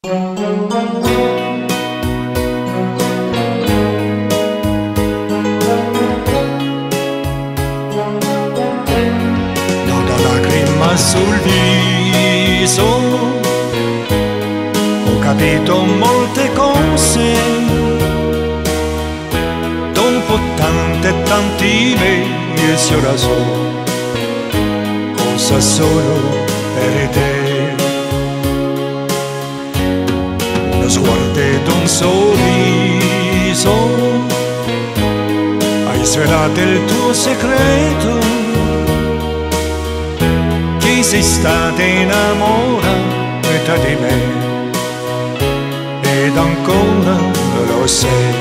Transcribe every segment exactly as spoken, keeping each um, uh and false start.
Nota lacrima sul viso, ho capito molte cose, dopo tante e tanti mesi ora so cosa solo per te. Lo sguardo ed un sorriso, hai svelato il tuo segreto, che sei stata innamorata di me, ed ancora lo sei.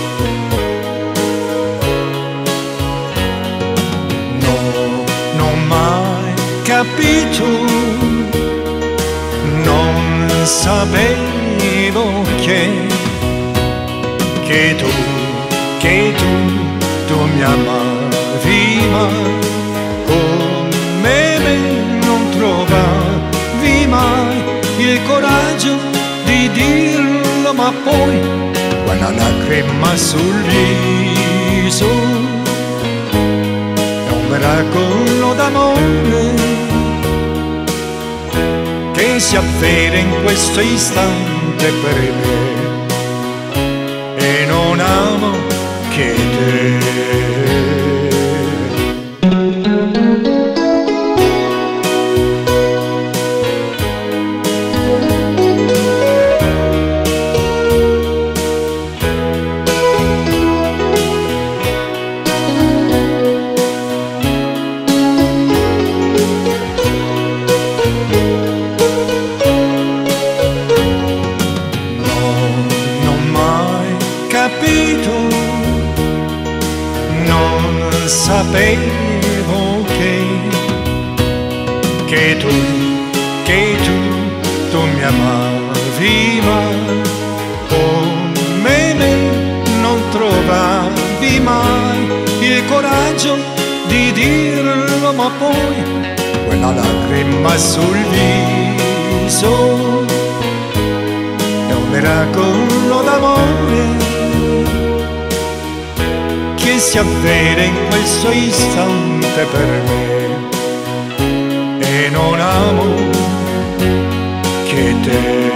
No, non ho mai capito, non sapevo che, che tu, che tu, tu mi amavi, ma come me non trovavi mai il coraggio di dirlo, ma poi quella lacrima sul viso è un miracolo d'amore che si avvera in questo istante per me, e non amo che te. Non sapevo che, che tu, che tu, tu mi amavi, ma come me non trovavi mai il coraggio di dirlo, ma poi quella lacrima sul viso è un miracolo d'amore che si avvera in questo istante per me, e non amo che te.